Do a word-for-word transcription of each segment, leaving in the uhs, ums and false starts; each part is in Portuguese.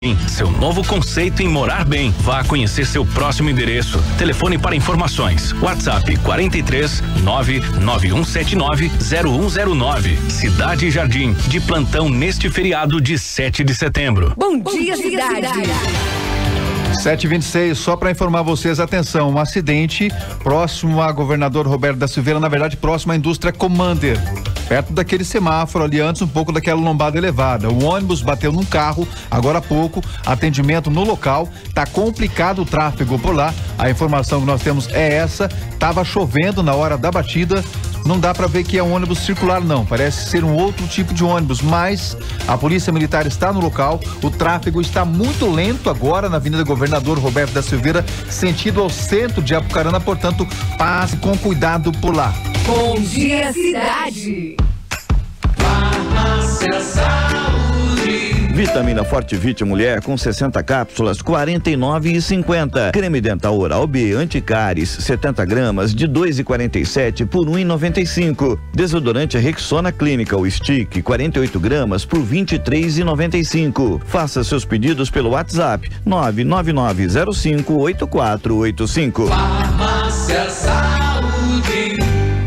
Seu novo conceito em morar bem. Vá conhecer seu próximo endereço. Telefone para informações. WhatsApp quarenta e três nove nove um sete nove zero um zero nove. Cidade Jardim, de plantão neste feriado de sete de setembro. Bom dia, cidade. sete e vinte e seis, só para informar vocês, atenção, um acidente próximo a governador Roberto da Silveira, na verdade próximo à indústria Commander, perto daquele semáforo ali antes, um pouco daquela lombada elevada. O ônibus bateu num carro, agora há pouco, atendimento no local, tá complicado o tráfego por lá. A informação que nós temos é essa, tava chovendo na hora da batida, não dá para ver que é um ônibus circular não, parece ser um outro tipo de ônibus, mas a polícia militar está no local, o tráfego está muito lento agora na Avenida Governador Roberto da Silveira, sentido ao centro de Apucarana, portanto, passe com cuidado por lá. Bom dia, cidade. Farmácia Saúde. Vitamina Forte Vit Mulher com sessenta cápsulas, quarenta e nove e cinquenta. Creme dental Oral B Anticáries, setenta gramas, de dois e quarenta e sete por um e noventa e cinco. Desodorante Rexona Clinical Stick, quarenta e oito gramas por vinte e três e noventa e cinco. Faça seus pedidos pelo WhatsApp nove nove nove zero cinco oito quatro oito cinco. Farmácia Saúde.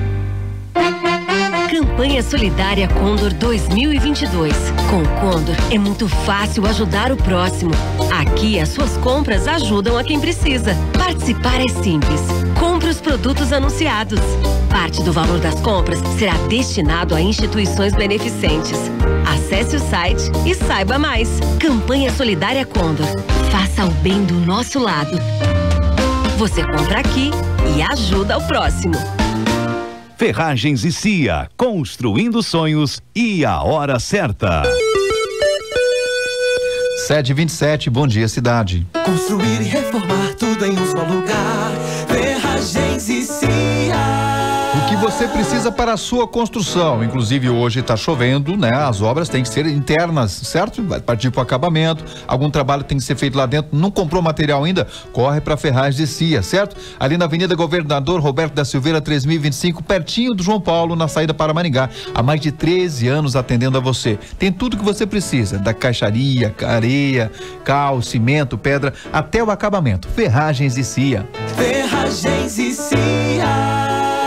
Campanha Solidária Condor dois mil e vinte e dois. Com o Condor é muito fácil ajudar o próximo. Aqui as suas compras ajudam a quem precisa. Participar é simples. Compre os produtos anunciados. Parte do valor das compras será destinado a instituições beneficentes. Acesse o site e saiba mais. Campanha Solidária Condor. Faça o bem do nosso lado. Você compra aqui e ajuda o próximo. Ferragens e Cia, construindo sonhos e a hora certa. sete e vinte e sete, bom dia, cidade. Construir e reformar tudo em um só lugar. Ferragens e Cia. O que você precisa para a sua construção, inclusive hoje está chovendo, né? As obras têm que ser internas, certo? Vai partir para o acabamento, algum trabalho tem que ser feito lá dentro, não comprou material ainda? Corre para Ferragens e Cia, certo? Ali na Avenida Governador Roberto da Silveira, três mil e vinte e cinco, pertinho do João Paulo, na saída para Maringá. Há mais de treze anos atendendo a você. Tem tudo que você precisa, da caixaria, areia, cal, cimento, pedra, até o acabamento. Ferragens e Cia. Ferragens e Cia.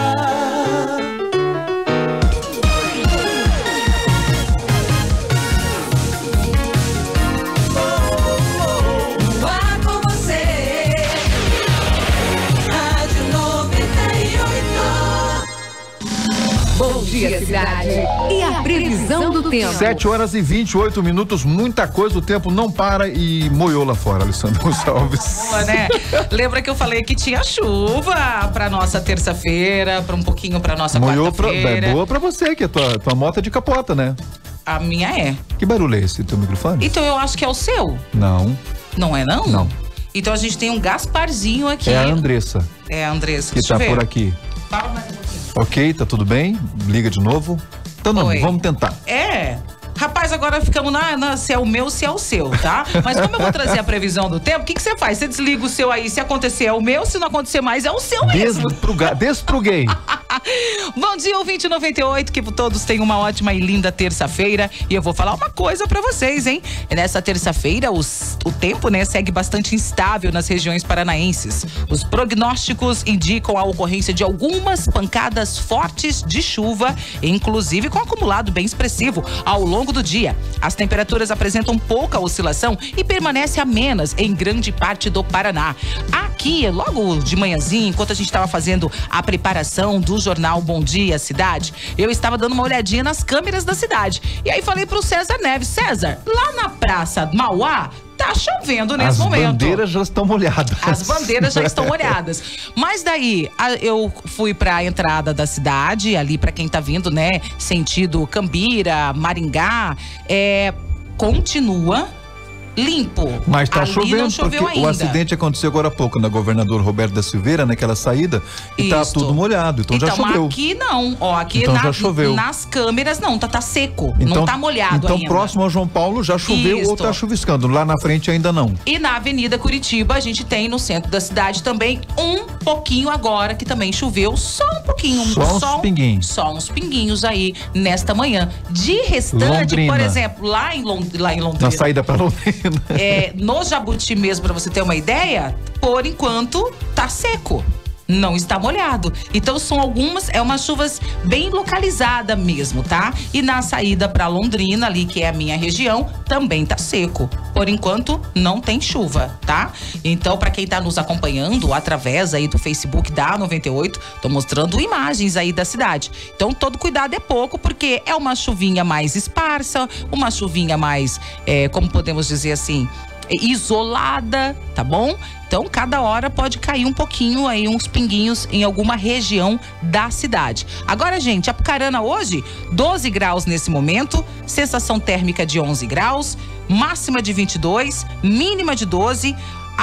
Bom dia, cidade. E a previsão do tempo. sete horas e vinte e oito minutos, muita coisa, o tempo não para e moiou lá fora, Alessandro Gonçalves. Boa, né? Lembra que eu falei que tinha chuva pra nossa terça-feira, pra um pouquinho pra nossa quarta-feira. É boa pra você, que a tua, tua moto é de capota, né? A minha é. Que barulho é esse, teu microfone? Então eu acho que é o seu. Não. Não é não? Não. Então a gente tem um Gasparzinho aqui. É a Andressa. É a Andressa. Que tá por aqui. Fala mais um pouquinho. Ok, tá tudo bem? Liga de novo. Então não, Oi. vamos tentar. É. Rapaz, agora ficamos na, na se é o meu, se é o seu, tá? Mas como eu vou trazer a previsão do tempo, o que que você faz? Você desliga o seu aí, se acontecer é o meu, se não acontecer mais é o seu mesmo. Despruga, despruguei. Bom dia, ouvinte noventa e oito, que todos tenham uma ótima e linda terça-feira. E eu vou falar uma coisa pra vocês, hein? Nessa terça-feira, os, o tempo, né, segue bastante instável nas regiões paranaenses. Os prognósticos indicam a ocorrência de algumas pancadas fortes de chuva, inclusive com acumulado bem expressivo ao longo do dia. As temperaturas apresentam pouca oscilação e permanecem amenas em grande parte do Paraná. Aqui, logo de manhãzinho, enquanto a gente estava fazendo a preparação do jornal Bom Dia Cidade, eu estava dando uma olhadinha nas câmeras da cidade. E aí falei pro César Neves, César, lá na Praça Mauá, tá chovendo nesse As momento. As bandeiras já estão molhadas. As bandeiras já estão molhadas. Mas daí, a, eu fui pra entrada da cidade, ali pra quem tá vindo, né, sentido Cambira, Maringá, é, continua limpo. Mas tá ali chovendo, não choveu porque ainda. o acidente aconteceu agora há pouco na Governador Roberto da Silveira, naquela saída, e tá Isto. tudo molhado, então, então já choveu. aqui não, ó, aqui então na, já choveu. nas câmeras não, tá, tá seco, então, não tá molhado então ainda. Então próximo ao João Paulo já choveu Isto. ou tá chuviscando, lá na frente ainda não. E na Avenida Curitiba a gente tem no centro da cidade também um pouquinho agora que também choveu, só um pouquinho. Só só uns pinguinhos. Só uns pinguinhos aí nesta manhã. De restante, Londrina. por exemplo, lá em, Lond lá em Londrina. Na saída pra Londrina. Londrina. É, no Jabuti mesmo, pra você ter uma ideia, por enquanto tá seco. Não está molhado. Então são algumas, é umas chuvas bem localizada mesmo, tá? E na saída para Londrina, ali que é a minha região, também tá seco. Por enquanto não tem chuva, tá? Então para quem tá nos acompanhando através aí do Facebook da noventa e oito, tô mostrando imagens aí da cidade. Então todo cuidado é pouco, porque é uma chuvinha mais esparsa, uma chuvinha mais, é, como podemos dizer assim, isolada, tá bom? Então, cada hora pode cair um pouquinho aí, uns pinguinhos em alguma região da cidade. Agora, gente, Apucarana hoje, doze graus nesse momento, sensação térmica de onze graus, máxima de vinte e dois, mínima de doze.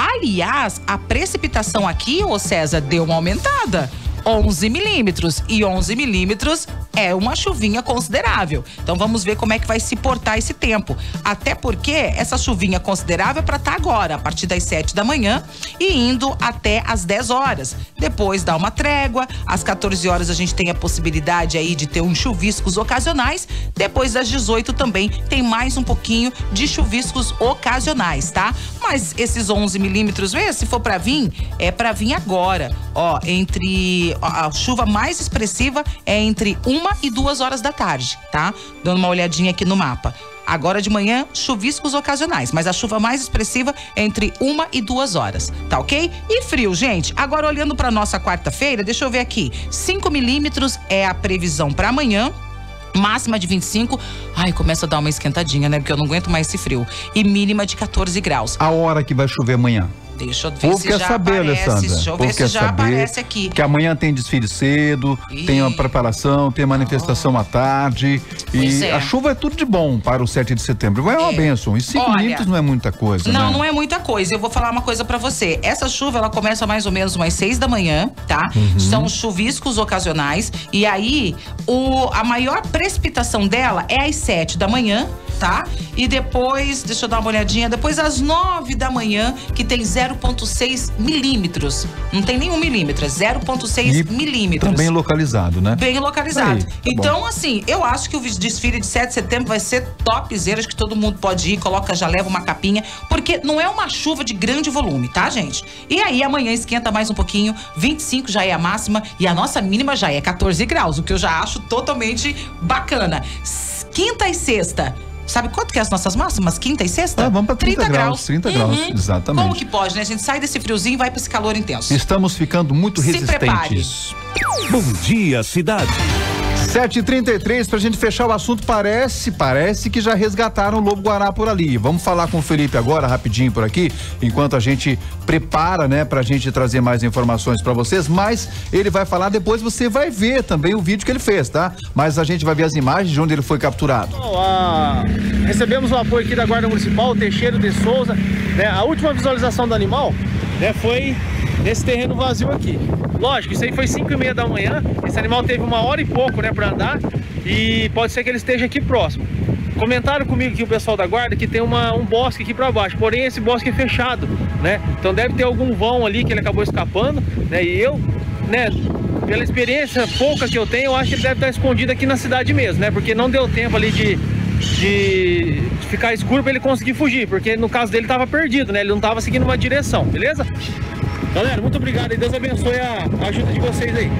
Aliás, a precipitação aqui, ô César, deu uma aumentada. onze milímetros, e onze milímetros é uma chuvinha considerável. Então vamos ver como é que vai se portar esse tempo. Até porque essa chuvinha considerável é para estar agora, a partir das sete da manhã e indo até às dez horas. Depois dá uma trégua, às quatorze horas a gente tem a possibilidade aí de ter uns chuviscos ocasionais. Depois das dezoito também tem mais um pouquinho de chuviscos ocasionais, tá? Mas esses onze milímetros, se for para vir, é para vir agora. Ó, entre a chuva mais expressiva é entre uma e duas horas da tarde, tá? Dando uma olhadinha aqui no mapa. Agora de manhã, chuviscos ocasionais, mas a chuva mais expressiva é entre uma e duas horas, tá ok? E frio, gente. Agora olhando para nossa quarta-feira, deixa eu ver aqui. cinco milímetros é a previsão para amanhã. Máxima de vinte e cinco. Ai, começa a dar uma esquentadinha, né? Porque eu não aguento mais esse frio. E mínima de quatorze graus. A hora que vai chover amanhã? Deixa eu ver se quer já saber, aparece. Alessandra. Deixa eu ver se já saber, aparece aqui. Que amanhã tem desfile cedo, Ih. tem uma preparação, tem manifestação oh. à tarde. Pois e é. a chuva é tudo de bom para o sete de setembro. Vai é uma bênção. E cinco milímetros não é muita coisa, Não, né? não é muita coisa. Eu vou falar uma coisa pra você. Essa chuva, ela começa mais ou menos umas seis da manhã, tá? Uhum. São chuviscos ocasionais. E aí, o, a maior precipitação dela é às sete da manhã, tá? E depois, deixa eu dar uma olhadinha, depois às nove da manhã, que tem zero vírgula seis milímetros. Não tem nenhum milímetro, é zero vírgula seis milímetros. Também localizado, né? Bem localizado. Aí, tá então, bom. assim, eu acho que o desfile de sete de setembro vai ser topzera, acho que todo mundo pode ir, coloca, já leva uma capinha, porque não é uma chuva de grande volume, tá, gente? E aí, amanhã esquenta mais um pouquinho, vinte e cinco já é a máxima e a nossa mínima já é quatorze graus, o que eu já acho totalmente bacana. Quinta e sexta. Sabe quanto que é as nossas máximas? Quinta e sexta? Ah, vamos para trinta, trinta graus. trinta uhum. graus, exatamente. Como que pode, né? A gente sai desse friozinho e vai para esse calor intenso. Estamos ficando muito Se resistentes. Prepare. Bom dia, cidade. sete e trinta e três, pra gente fechar o assunto, parece, parece que já resgataram o lobo-guará por ali. Vamos falar com o Felipe agora, rapidinho por aqui, enquanto a gente prepara, né, pra gente trazer mais informações pra vocês, mas ele vai falar, depois você vai ver também o vídeo que ele fez, tá? Mas a gente vai ver as imagens de onde ele foi capturado. Bom, ah, recebemos o apoio aqui da Guarda Municipal, Teixeira de Souza, né? A última visualização do animal, né, foi nesse terreno vazio aqui. Lógico, isso aí foi cinco e meia da manhã, esse animal teve uma hora e pouco, né, pra andar, e pode ser que ele esteja aqui próximo. Comentaram comigo aqui o pessoal da guarda que tem uma, um bosque aqui pra baixo, porém esse bosque é fechado, né, então deve ter algum vão ali que ele acabou escapando, né, e eu, né, pela experiência pouca que eu tenho, eu acho que ele deve estar escondido aqui na cidade mesmo, né, porque não deu tempo ali de, de, de ficar escuro pra ele conseguir fugir, porque no caso dele tava perdido, né, ele não tava seguindo uma direção, beleza? Galera, muito obrigado e Deus abençoe a ajuda de vocês aí.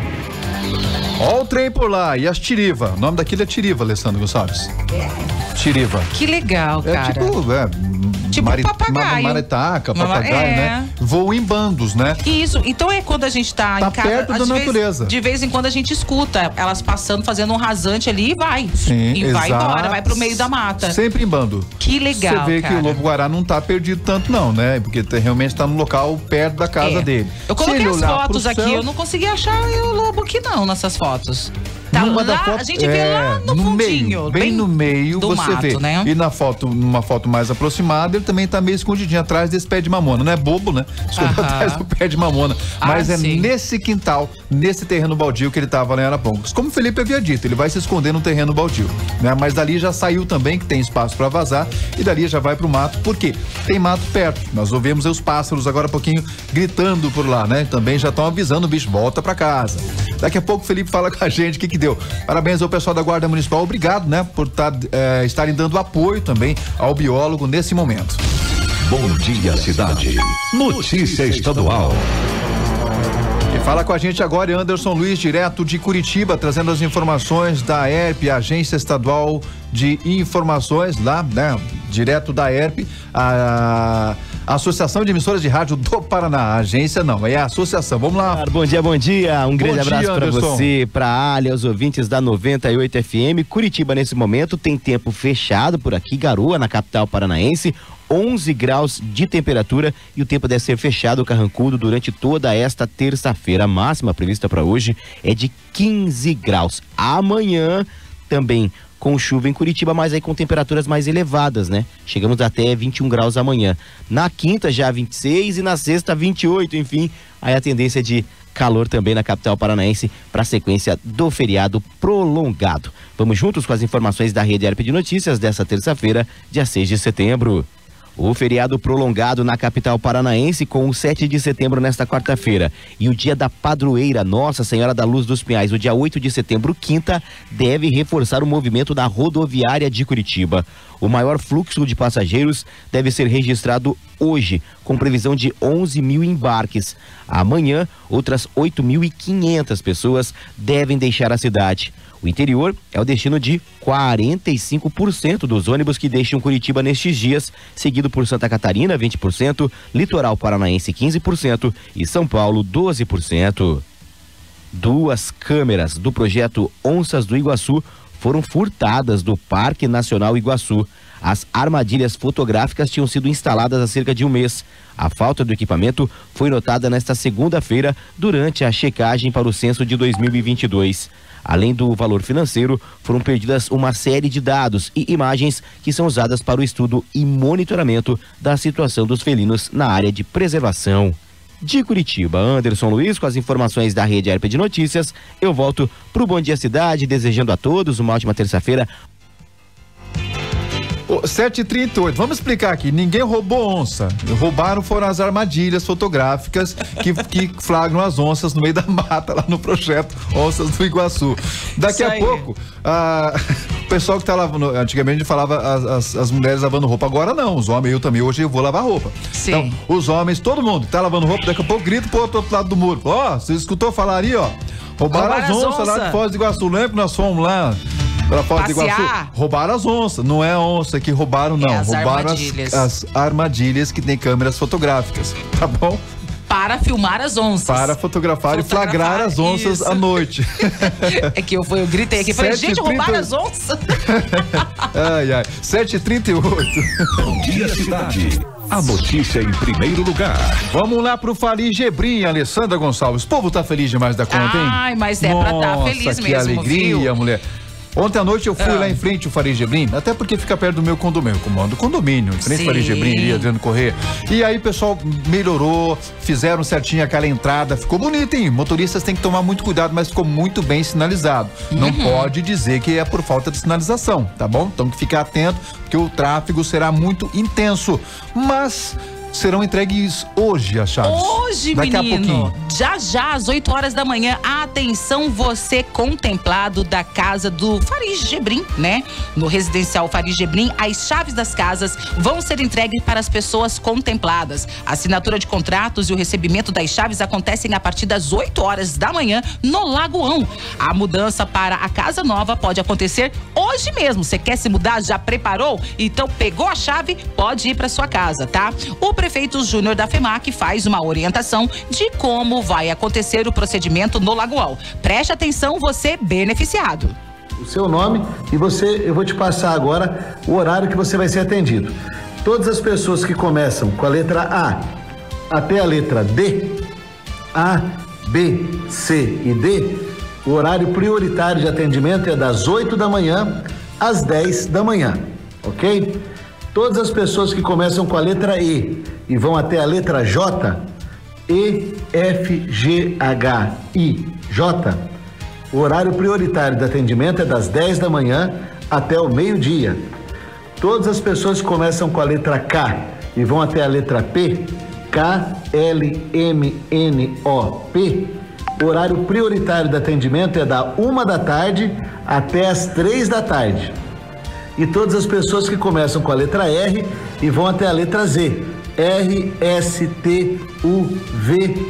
Ó o trem por lá, e as tiriva. O nome daquilo é tiriva, Alessandro Gonçalves. É. Tiriva. Que legal, cara. É tipo, é, tipo mari, papagaio. Maritaca, Mama, papagaio, é. né? Voam em bandos, né? Isso, então é quando a gente tá, tá em casa. perto da natureza. Vez, de vez em quando a gente escuta elas passando, fazendo um rasante ali e vai. Sim, e exato. vai embora, vai pro meio da mata. Sempre em bando. Que legal, Você vê cara. que o lobo-guará não tá perdido tanto não, né? Porque te, realmente tá no local perto da casa é. dele. Eu coloquei as fotos aqui, céu, eu não consegui achar o lobo aqui não, nessas fotos. Tá Numa lá, foto, a gente vê é, lá no, no fundinho. Meio, bem, bem no meio do você mato, vê. Né? E na foto, numa foto mais aproximada, ele também tá meio escondidinho atrás desse pé de mamona. Não é bobo, né? Escondido atrás do pé de mamona. Mas ah, é sim. nesse quintal, nesse terreno baldio que ele tava lá em Arapongas. Como o Felipe havia dito, ele vai se esconder no terreno baldio, né? Mas dali já saiu também, que tem espaço para vazar, e dali já vai pro mato. Por quê? Tem mato perto. Nós ouvimos os pássaros agora há pouquinho gritando por lá, né? Também já estão avisando o bicho, volta para casa. Daqui a pouco o Felipe fala com a gente o que que deu. Parabéns ao pessoal da Guarda Municipal, obrigado, né, por tá, é, estarem dando apoio também ao biólogo nesse momento. Bom Dia Cidade. Notícia estadual. Quem fala com a gente agora é Anderson Luiz, direto de Curitiba, trazendo as informações da A E R P, Agência Estadual de Informações, lá, né? Direto da A E R P, a, a Associação de Emissoras de Rádio do Paraná. A agência não, é a associação. Vamos lá. Bom dia, bom dia. Um grande bom abraço para você, para a Ali, aos ouvintes da noventa e oito F M. Curitiba, nesse momento, tem tempo fechado por aqui, garoa na capital paranaense. onze graus de temperatura e o tempo deve ser fechado, carrancudo, durante toda esta terça-feira. A máxima prevista para hoje é de quinze graus. Amanhã também com chuva em Curitiba, mas aí com temperaturas mais elevadas, né? Chegamos até vinte e um graus amanhã. Na quinta já vinte e seis e na sexta vinte e oito, enfim. Aí a tendência de calor também na capital paranaense para a sequência do feriado prolongado. Vamos juntos com as informações da Rede A E R P de Notícias dessa terça-feira, dia seis de setembro. O feriado prolongado na capital paranaense com o sete de setembro nesta quarta-feira e o dia da padroeira Nossa Senhora da Luz dos Pinhais, o dia oito de setembro, quinta, deve reforçar o movimento da rodoviária de Curitiba. O maior fluxo de passageiros deve ser registrado hoje, com previsão de onze mil embarques. Amanhã, outras oito mil e quinhentas pessoas devem deixar a cidade. O interior é o destino de quarenta e cinco por cento dos ônibus que deixam Curitiba nestes dias, seguido por Santa Catarina, vinte por cento, Litoral Paranaense, quinze por cento e São Paulo, doze por cento. Duas câmeras do projeto Onças do Iguaçu foram furtadas do Parque Nacional Iguaçu. As armadilhas fotográficas tinham sido instaladas há cerca de um mês. A falta do equipamento foi notada nesta segunda-feira durante a checagem para o censo de dois mil e vinte e dois. Além do valor financeiro, foram perdidas uma série de dados e imagens que são usadas para o estudo e monitoramento da situação dos felinos na área de preservação. De Curitiba, Anderson Luiz com as informações da Rede A E R P de Notícias. Eu volto pro Bom Dia Cidade, desejando a todos uma ótima terça-feira. sete e trinta e oito, vamos explicar aqui, ninguém roubou onça, roubaram foram as armadilhas fotográficas que, que flagram as onças no meio da mata lá no projeto Onças do Iguaçu. Daqui a pouco, a, o pessoal que tá lavando, antigamente a gente falava as, as, as mulheres lavando roupa, agora não, os homens, eu também, hoje eu vou lavar roupa. Sim. Então, os homens, todo mundo que tá lavando roupa, daqui a pouco grita pro outro lado do muro, ó, oh, você escutou falar ali, ó, roubaram, roubaram as onças onça. lá de Foz do Iguaçu, lembra que nós fomos lá pra Foz do Iguaçu? Roubaram as onças, não é a onça que roubaram, não. É as roubaram armadilhas. As, as armadilhas que tem câmeras fotográficas, tá bom? Para filmar as onças. Para fotografar, fotografar e flagrar as onças isso. à noite. É que eu, eu gritei aqui, falei, gente, roubaram as onças. Ai, ai. sete e trinta e oito. Bom Dia Cidade. A notícia em primeiro lugar. Vamos lá pro Fari Gebrim, Alessandra Gonçalves. O povo tá feliz demais da conta, hein? Ai, mas é Nossa, pra estar tá feliz que mesmo, alegria, viu? mulher. Ontem à noite eu fui ah. lá em frente ao Fari Gebrim, até porque fica perto do meu condomínio, eu comando condomínio, em frente ao Fari Gebrim, ali, Adriano Corrêa. E aí o pessoal melhorou, fizeram certinho aquela entrada, ficou bonito, hein? Motoristas têm que tomar muito cuidado, mas ficou muito bem sinalizado. Uhum. Não pode dizer que é por falta de sinalização, tá bom? Então fique atento, porque o tráfego será muito intenso. Mas serão entregues hoje as chaves. Hoje, Daqui menino. A pouquinho. Já já, às oito horas da manhã. Atenção, você contemplado da casa do Fari Gebrim, né? No residencial Fari Gebrim, as chaves das casas vão ser entregues para as pessoas contempladas. A assinatura de contratos e o recebimento das chaves acontecem a partir das oito horas da manhã no Lagoão. A mudança para a casa nova pode acontecer hoje mesmo. Você quer se mudar? Já preparou? Então pegou a chave, pode ir para sua casa, tá? O prefeito Júnior da FEMAC faz uma orientação de como vai acontecer o procedimento no Lagoão. Preste atenção, você beneficiado. O seu nome e você, eu vou te passar agora o horário que você vai ser atendido. Todas as pessoas que começam com a letra A até a letra D, A, B, C e D, o horário prioritário de atendimento é das oito da manhã às dez da manhã, ok? Todas as pessoas que começam com a letra E e vão até a letra J, E, F, G, H, I, J, o horário prioritário de atendimento é das dez da manhã até o meio-dia. Todas as pessoas que começam com a letra K e vão até a letra P, K, L, M, N, O, P, o horário prioritário de atendimento é da uma da tarde até as três da tarde. E todas as pessoas que começam com a letra R e vão até a letra Z, R S T U V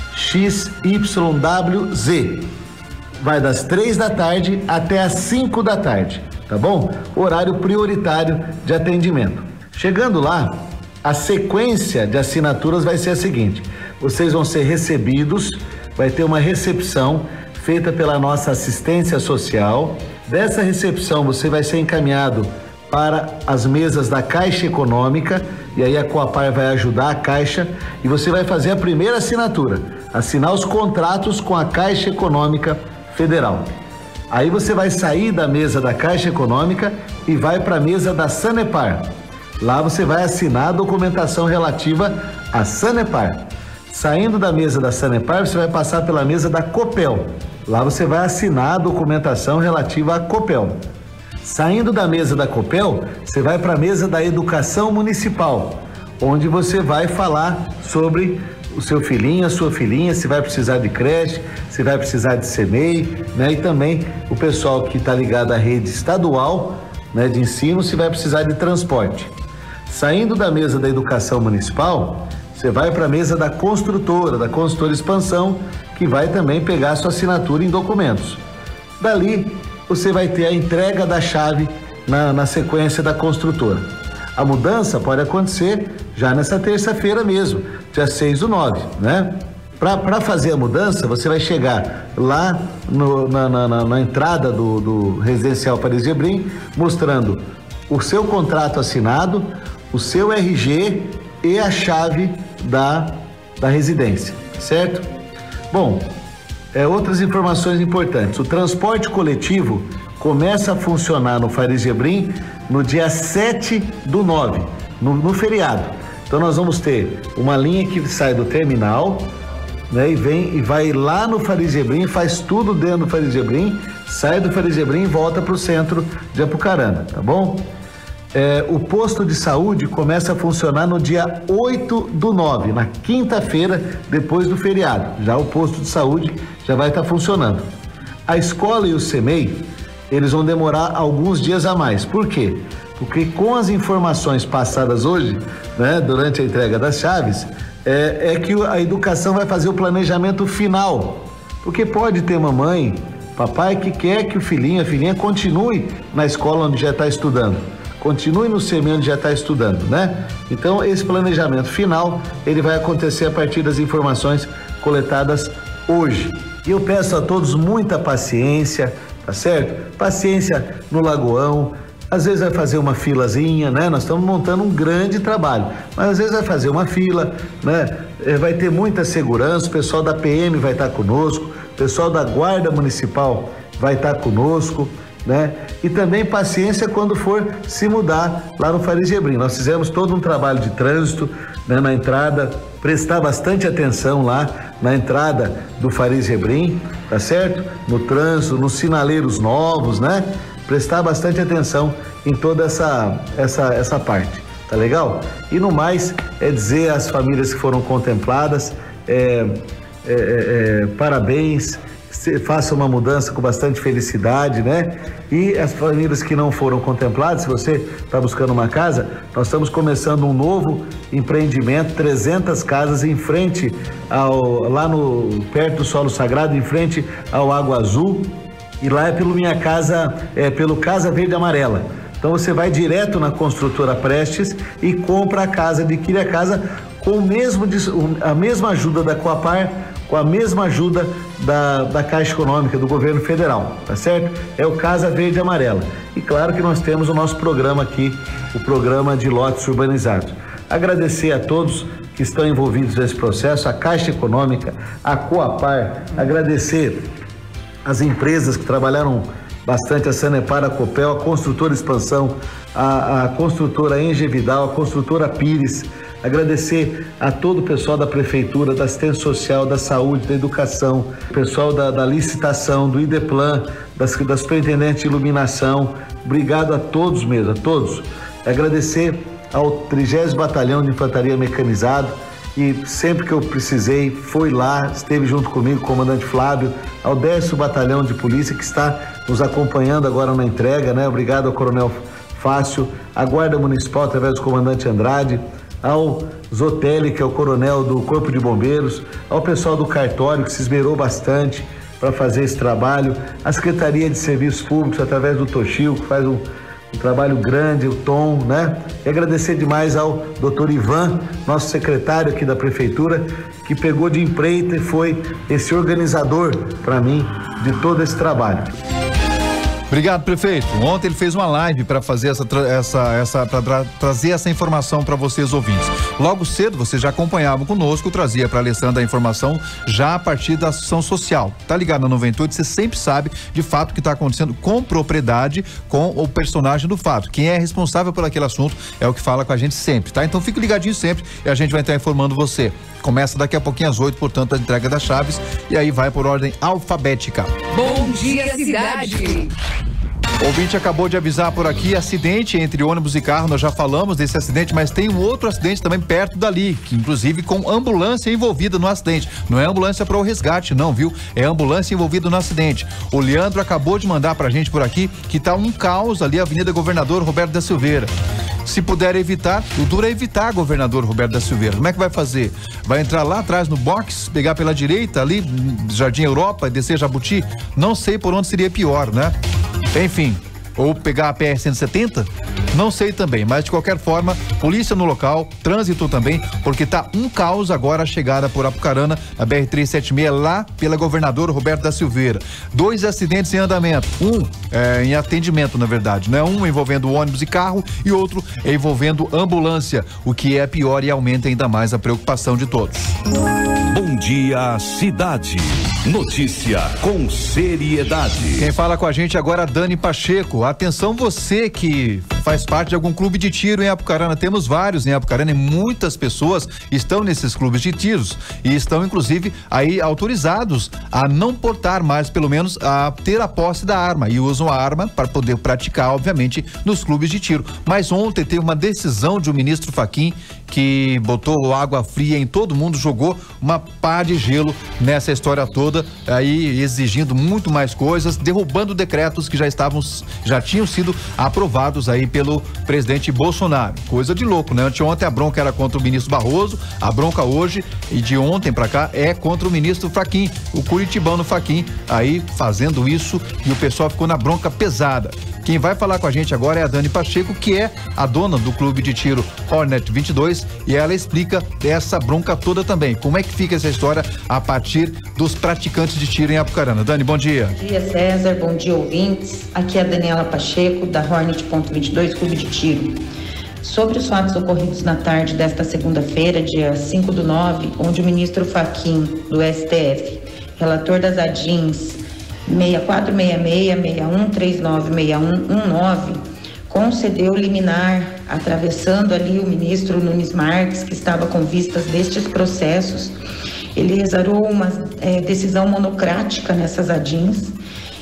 X Y W Z. Vai das três da tarde até as cinco da tarde, tá bom? Horário prioritário de atendimento. Chegando lá, a sequência de assinaturas vai ser a seguinte: vocês vão ser recebidos, vai ter uma recepção feita pela nossa assistência social. Dessa recepção você vai ser encaminhado para as mesas da Caixa Econômica, e aí a Coapar vai ajudar a Caixa e você vai fazer a primeira assinatura, assinar os contratos com a Caixa Econômica Federal. Aí você vai sair da mesa da Caixa Econômica e vai para a mesa da Sanepar. Lá você vai assinar a documentação relativa à Sanepar. Saindo da mesa da Sanepar, você vai passar pela mesa da Copel. Lá você vai assinar a documentação relativa à Copel. Saindo da mesa da Copel, você vai para a mesa da Educação Municipal, onde você vai falar sobre o seu filhinho, a sua filhinha, se vai precisar de creche, se vai precisar de C M E I, né? E também o pessoal que está ligado à rede estadual, né, de ensino, se vai precisar de transporte. Saindo da mesa da Educação Municipal, você vai para a mesa da construtora, da construtora Expansão, que vai também pegar a sua assinatura em documentos. Dali, você vai ter a entrega da chave na, na sequência da construtora. A mudança pode acontecer já nessa terça-feira mesmo, dia seis do nove, né? Para fazer a mudança, você vai chegar lá no, na, na, na entrada do, do Residencial Faria Gebrim, mostrando o seu contrato assinado, o seu R G e a chave da, da residência, certo? Bom, é, outras informações importantes. O transporte coletivo começa a funcionar no Faria Gebrim no dia sete do nove, no, no feriado. Então nós vamos ter uma linha que sai do terminal, né, e vem e vai lá no Faria Gebrim, faz tudo dentro do Faria Gebrim, sai do Faria Gebrim e volta para o centro de Apucarana, tá bom? É, o posto de saúde começa a funcionar no dia oito do nove, na quinta-feira, depois do feriado. Já o posto de saúde já vai estar funcionando. A escola e o C M E I, eles vão demorar alguns dias a mais. Por quê? Porque com as informações passadas hoje, né, durante a entrega das chaves, é, é que a educação vai fazer o planejamento final. Porque pode ter mamãe, papai que quer que o filhinho, a filhinha continue na escola onde já está estudando. Continue no C M E onde já está estudando, né? Então, esse planejamento final, ele vai acontecer a partir das informações coletadas hoje. E eu peço a todos muita paciência, tá certo? Paciência no Lagoão. Às vezes vai fazer uma filazinha, né? Nós estamos montando um grande trabalho, mas às vezes vai fazer uma fila, né? Vai ter muita segurança, o pessoal da P M vai estar conosco, o pessoal da Guarda Municipal vai estar conosco, né? E também paciência quando for se mudar lá no Faria Gebrim. Nós fizemos todo um trabalho de trânsito, né, na entrada, prestar bastante atenção lá na entrada do Faria Gebrim, tá certo? No trânsito, nos sinaleiros novos, né? Prestar bastante atenção em toda essa, essa, essa parte, tá legal? E no mais, é dizer às famílias que foram contempladas, é, é, é, parabéns, faça uma mudança com bastante felicidade, né? E as famílias que não foram contempladas, se você está buscando uma casa, nós estamos começando um novo empreendimento, trezentas casas em frente ao, lá no, perto do Solo Sagrado, em frente ao Água Azul, e lá é pelo Minha Casa, é pelo Casa Verde Amarela. Então você vai direto na construtora Prestes e compra a casa, adquire a casa com o mesmo, a mesma ajuda da Coapar, com a mesma ajuda da, da Caixa Econômica, do governo federal, tá certo? É o Casa Verde Amarela. E claro que nós temos o nosso programa aqui, o programa de lotes urbanizados. Agradecer a todos que estão envolvidos nesse processo, a Caixa Econômica, a Coapar, agradecer as empresas que trabalharam bastante, a Sanepar, a Copel, a Construtora Expansão, a, a Construtora Engevidal, a Construtora Pires. Agradecer a todo o pessoal da Prefeitura, da Assistência Social, da Saúde, da Educação, o pessoal da, da licitação, do IDEPLAN, das, das Superintendentes de Iluminação. Obrigado a todos mesmo, a todos. Agradecer ao trigésimo Batalhão de Infantaria Mecanizado, e sempre que eu precisei, foi lá, esteve junto comigo o comandante Flávio, ao décimo Batalhão de Polícia, que está nos acompanhando agora na entrega, né? Obrigado ao Coronel Fácio, a Guarda Municipal, através do comandante Andrade, ao Zotelli, que é o coronel do Corpo de Bombeiros, ao pessoal do cartório, que se esmerou bastante para fazer esse trabalho, a Secretaria de Serviços Públicos, através do Toshio, que faz um, um trabalho grande, o Tom, né? E agradecer demais ao doutor Ivan, nosso secretário aqui da Prefeitura, que pegou de empreita e foi esse organizador para mim de todo esse trabalho. Obrigado, prefeito. Ontem ele fez uma live para fazer essa, essa, essa para tra trazer essa informação para vocês ouvintes. Logo cedo, vocês já acompanhavam conosco, trazia para a Alessandra a informação já a partir da ação social. Tá ligado na noventa e oito, você sempre sabe de fato o que está acontecendo com propriedade, com o personagem do fato. Quem é responsável por aquele assunto é o que fala com a gente sempre, tá? Então fique ligadinho sempre e a gente vai estar informando você. Começa daqui a pouquinho às oito, portanto, a entrega das chaves e aí vai por ordem alfabética. Bom dia, cidade. O ouvinte acabou de avisar por aqui, acidente entre ônibus e carro, nós já falamos desse acidente, mas tem um outro acidente também perto dali, que inclusive com ambulância envolvida no acidente. Não é ambulância para o resgate não, viu? É ambulância envolvida no acidente. O Leandro acabou de mandar pra gente por aqui que tá um caos ali, Avenida Governador Roberto da Silveira. Se puder evitar, o duro é evitar, governador Roberto da Silveira. Como é que vai fazer? Vai entrar lá atrás no box, pegar pela direita ali, Jardim Europa, e descer Jabuti? Não sei por onde seria pior, né? Enfim, ou pegar a P R cento e setenta? Não sei também, mas de qualquer forma, polícia no local, trânsito também, porque tá um caos agora a chegada por Apucarana, a B R trezentos e setenta e seis, lá pela Governador Roberto da Silveira. Dois acidentes em andamento, um é, em atendimento, na verdade, né? Um envolvendo ônibus e carro e outro envolvendo ambulância, o que é pior e aumenta ainda mais a preocupação de todos. Bom dia, cidade. Notícia com seriedade. Quem fala com a gente agora é Dani Pacheco. Atenção você que faz parte de algum clube de tiro em Apucarana. Temos vários em Apucarana e muitas pessoas estão nesses clubes de tiros e estão inclusive aí autorizados a não portar mais, pelo menos a ter a posse da arma, e usam a arma para poder praticar, obviamente, nos clubes de tiro. Mas ontem teve uma decisão de um ministro Fachin que botou água fria em todo mundo, jogou uma pá de gelo nessa história toda, aí exigindo muito mais coisas, derrubando decretos que já estavam, já tinham sido aprovados aí pelo presidente Bolsonaro. Coisa de louco, né? Anteontem a bronca era contra o ministro Barroso, a bronca hoje e de ontem pra cá é contra o ministro Fachin, o curitibano Fachin, aí fazendo isso, e o pessoal ficou na bronca pesada. Quem vai falar com a gente agora é a Dani Pacheco, que é a dona do clube de tiro Hornet vinte e dois, e ela explica essa bronca toda também. Como é que fica essa história a partir dos praticantes de tiro em Apucarana? Dani, bom dia. Bom dia, César, bom dia, ouvintes. Aqui é a Daniela Pacheco, da Hornet vinte e dois Clube de Tiro. Sobre os fatos ocorridos na tarde desta segunda-feira, dia cinco do nove, onde o ministro Fachin, do S T F, relator das A D I Ns seis quatro seis seis, seis um três nove, seis um um nove, concedeu liminar, atravessando ali o ministro Nunes Marques, que estava com vistas destes processos. Ele exarou uma é, decisão monocrática nessas A D I Ns,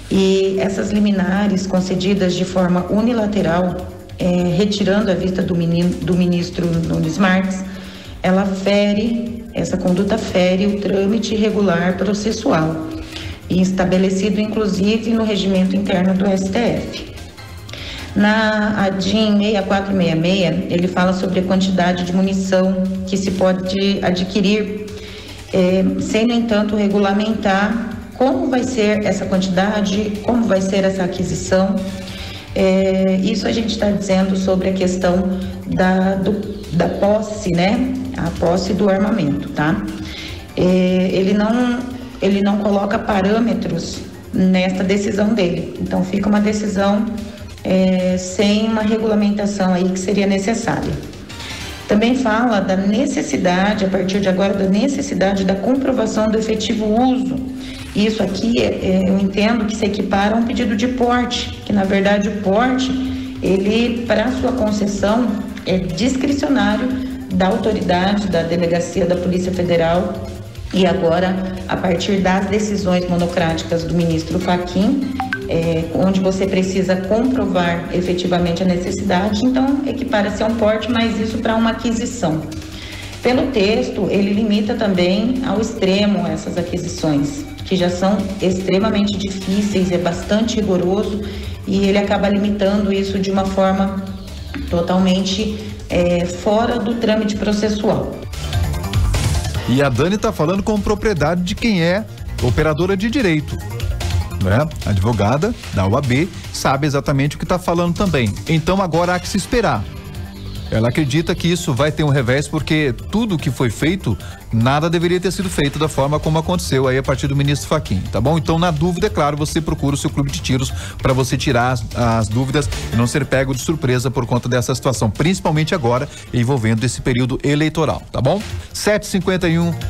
e essas liminares concedidas de forma unilateral, é, retirando a vista do, menino, do ministro Nunes Marques, ela fere, essa conduta fere o trâmite regular processual, e estabelecido inclusive no regimento interno do S T F. Na A D I N seis quatro seis seis, ele fala sobre a quantidade de munição que se pode adquirir, eh, sem, no entanto, regulamentar como vai ser essa quantidade, como vai ser essa aquisição. Eh, isso a gente está dizendo sobre a questão da, do, da posse, né? A posse do armamento, tá? Eh, ele não... ele não coloca parâmetros nesta decisão dele. Então fica uma decisão é, sem uma regulamentação aí que seria necessária. Também fala da necessidade, a partir de agora, da necessidade da comprovação do efetivo uso. Isso aqui é, eu entendo que se equipara a um pedido de porte, que na verdade o porte, ele, para sua concessão, é discricionário da autoridade, da delegacia da Polícia Federal. E agora, a partir das decisões monocráticas do ministro Fachin, é, onde você precisa comprovar efetivamente a necessidade, então equipara-se a um porte, mas isso para uma aquisição. Pelo texto, ele limita também ao extremo essas aquisições, que já são extremamente difíceis, é bastante rigoroso, e ele acaba limitando isso de uma forma totalmente é, fora do trâmite processual. E a Dani está falando com propriedade de quem é operadora de direito, né? Advogada da U A B, sabe exatamente o que está falando também. Então agora há que se esperar. Ela acredita que isso vai ter um revés porque tudo que foi feito, nada deveria ter sido feito da forma como aconteceu aí a partir do ministro Fachin, tá bom? Então, na dúvida, é claro, você procura o seu clube de tiros para você tirar as, as dúvidas e não ser pego de surpresa por conta dessa situação, principalmente agora envolvendo esse período eleitoral, tá bom? sete e cinquenta e um.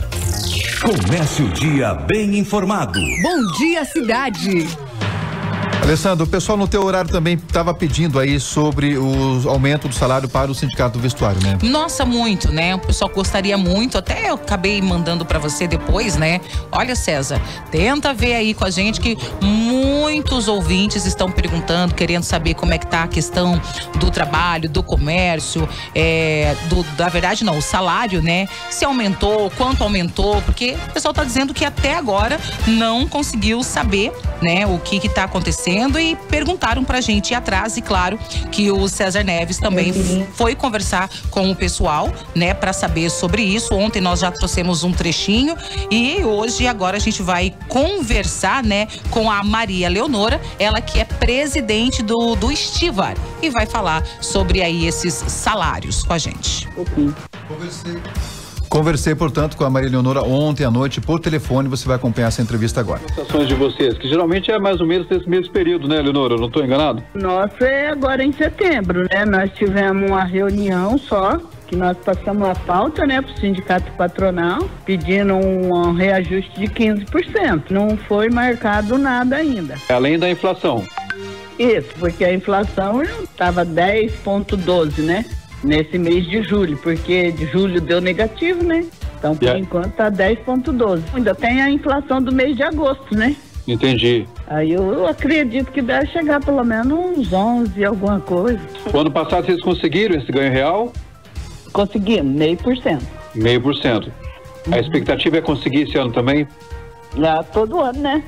Comece o dia bem informado. Bom dia, cidade. Alessandro, o pessoal no teu horário também estava pedindo aí sobre o aumento do salário para o sindicato do vestuário, né? Nossa, muito, né? O pessoal gostaria muito, até eu acabei mandando para você depois, né? Olha, César, tenta ver aí com a gente que muitos ouvintes estão perguntando, querendo saber como é que tá a questão do trabalho, do comércio, é, do, da verdade não, o salário, né? Se aumentou, quanto aumentou, porque o pessoal tá dizendo que até agora não conseguiu saber, né? O que que tá acontecendo e perguntaram pra gente ir atrás e claro que o César Neves também uhum. foi conversar com o pessoal, né, pra saber sobre isso. Ontem nós já trouxemos um trechinho e hoje agora a gente vai conversar, né, com a Maria Leonora, ela que é presidente do, do Estivar e vai falar sobre aí esses salários com a gente. Ok. Conversei. Conversei, portanto, com a Maria Leonora ontem à noite por telefone. Você vai acompanhar essa entrevista agora. As ações de vocês, que geralmente é mais ou menos desse mesmo período, né, Leonora? Eu não estou enganado? Nossa, é agora em setembro, né? Nós tivemos uma reunião só, que nós passamos a pauta, né, para o sindicato patronal, pedindo um reajuste de quinze por cento. Não foi marcado nada ainda. Além da inflação? Isso, porque a inflação estava dez vírgula doze, né? Nesse mês de julho, porque de julho deu negativo, né? Então, por yeah. enquanto, tá dez vírgula doze. Ainda tem a inflação do mês de agosto, né? Entendi. Aí eu, eu acredito que deve chegar pelo menos uns onze, alguma coisa. O ano passado vocês conseguiram esse ganho real? Conseguimos, meio por cento. Meio por cento. A expectativa é conseguir esse ano também? Já todo ano, né?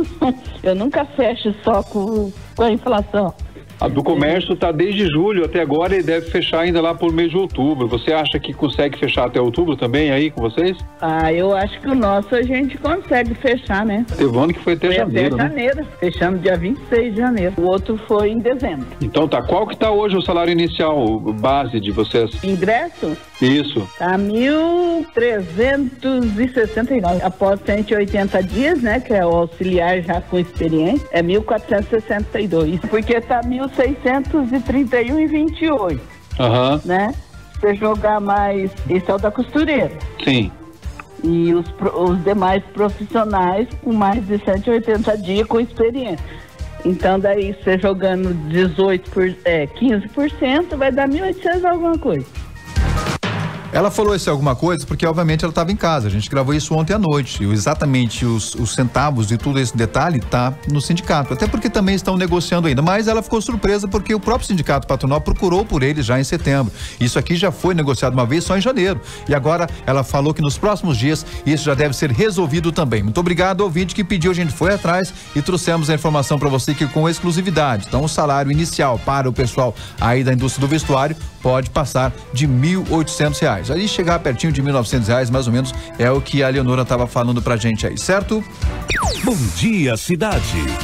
Eu nunca fecho só com, com a inflação. A do comércio está desde julho até agora e deve fechar ainda lá por mês de outubro. Você acha que consegue fechar até outubro também aí com vocês? Ah, eu acho que o nosso a gente consegue fechar, né? Teve um ano que foi até foi janeiro, até né? janeiro. Fechamos dia vinte e seis de janeiro. O outro foi em dezembro. Então tá. Qual que tá hoje o salário inicial, base de vocês? Ingresso? Isso. Tá mil trezentos e sessenta e nove. Após cento e oitenta dias, né? Que é o auxiliar já com experiência, é mil quatrocentos e sessenta e dois. Porque tá mil seiscentos e trinta e um e vinte e oito. Aham. Uhum. Né? Você jogar mais. Esse é o da costureira. Sim. E os, os demais profissionais com mais de cento e oitenta dias com experiência. Então, daí, você jogando dezoito por, é, quinze por cento, vai dar mil e oitocentos alguma coisa. Ela falou isso alguma coisa porque obviamente ela estava em casa, a gente gravou isso ontem à noite, e exatamente os, os centavos e tudo esse detalhe tá no sindicato, até porque também estão negociando ainda, mas ela ficou surpresa porque o próprio sindicato patronal procurou por eles já em setembro, isso aqui já foi negociado uma vez só em janeiro, e agora ela falou que nos próximos dias isso já deve ser resolvido também. Muito obrigado, ouvinte que pediu, a gente foi atrás e trouxemos a informação para você que com exclusividade, então o salário inicial para o pessoal aí da indústria do vestuário pode passar de mil e oitocentos reais. Aí chegar pertinho de mil e novecentos reais, mais ou menos, é o que a Leonora estava falando pra gente aí, certo? Bom dia, cidade.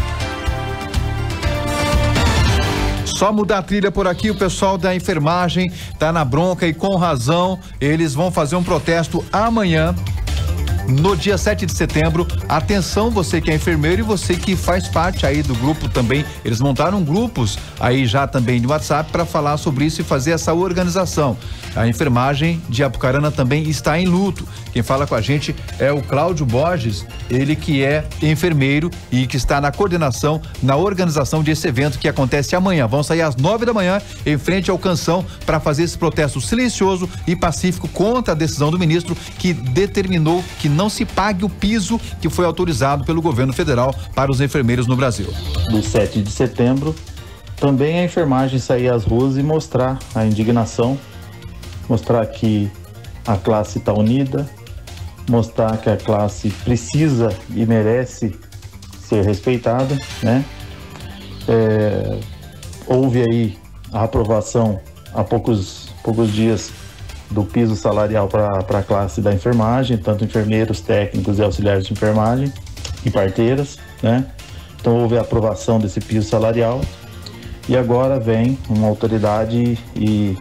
Só mudar a trilha por aqui, o pessoal da enfermagem tá na bronca e com razão, eles vão fazer um protesto amanhã. No dia sete de setembro, atenção você que é enfermeiro e você que faz parte aí do grupo também, eles montaram grupos aí já também no WhatsApp para falar sobre isso e fazer essa organização. A enfermagem de Apucarana também está em luto. Quem fala com a gente é o Cláudio Borges, ele que é enfermeiro e que está na coordenação, na organização desse evento que acontece amanhã. Vão sair às nove da manhã em frente ao Canção para fazer esse protesto silencioso e pacífico contra a decisão do ministro que determinou que não se pague o piso que foi autorizado pelo governo federal para os enfermeiros no Brasil. No sete de setembro, também a enfermagem sair às ruas e mostrar a indignação, mostrar que a classe está unida, mostrar que a classe precisa e merece ser respeitada, né? É, houve aí a aprovação há poucos poucos dias do piso salarial para a classe da enfermagem, tanto enfermeiros, técnicos e auxiliares de enfermagem e parteiras, né? Então houve a aprovação desse piso salarial e agora vem uma autoridade e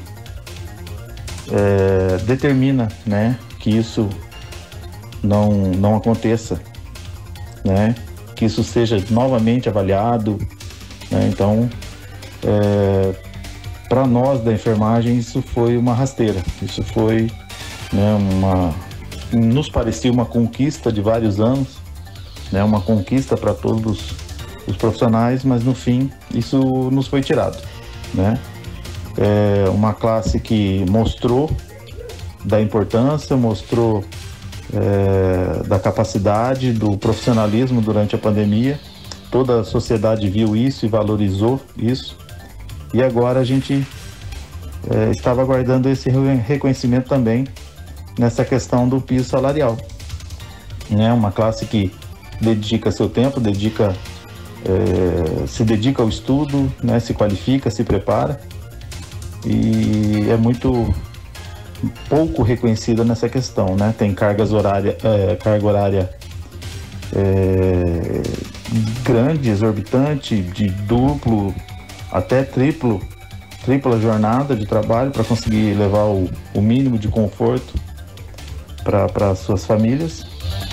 é, determina, né, que isso não, não aconteça, né? Que isso seja novamente avaliado, né? Então, é, para nós da enfermagem isso foi uma rasteira, isso foi, né, uma, nos parecia uma conquista de vários anos, né, uma conquista para todos os profissionais, mas no fim isso nos foi tirado, né? É uma classe que mostrou da importância, mostrou é, da capacidade, do profissionalismo durante a pandemia. Toda a sociedade viu isso e valorizou isso. E agora a gente é, estava aguardando esse reconhecimento também nessa questão do piso salarial, né? Uma classe que dedica seu tempo, dedica, é, se dedica ao estudo, né? Se qualifica, se prepara e é muito pouco reconhecida nessa questão, né? Tem cargas horária, é, carga horária é, grande, exorbitante, de duplo até triplo, tripla jornada de trabalho para conseguir levar o, o mínimo de conforto para suas famílias.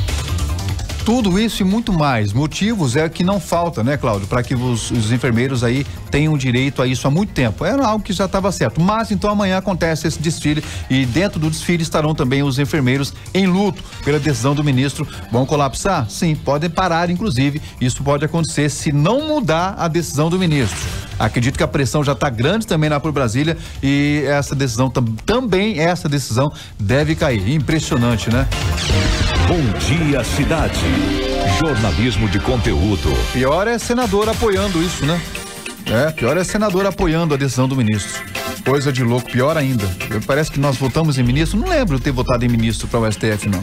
Tudo isso e muito mais. Motivos é que não falta, né, Cláudio? Para que os, os enfermeiros aí tenham direito a isso há muito tempo. Era algo que já estava certo. Mas então amanhã acontece esse desfile e dentro do desfile estarão também os enfermeiros em luto pela decisão do ministro. Vão colapsar? Sim, podem parar, inclusive. Isso pode acontecer se não mudar a decisão do ministro. Acredito que a pressão já está grande também lá por Brasília e essa decisão tam, também essa decisão deve cair. Impressionante, né? Bom dia, cidade. Jornalismo de conteúdo. Pior é senador apoiando isso, né? É, pior é senador apoiando a decisão do ministro. Coisa de louco, pior ainda. Parece que nós votamos em ministro. Não lembro de ter votado em ministro para o S T F, não.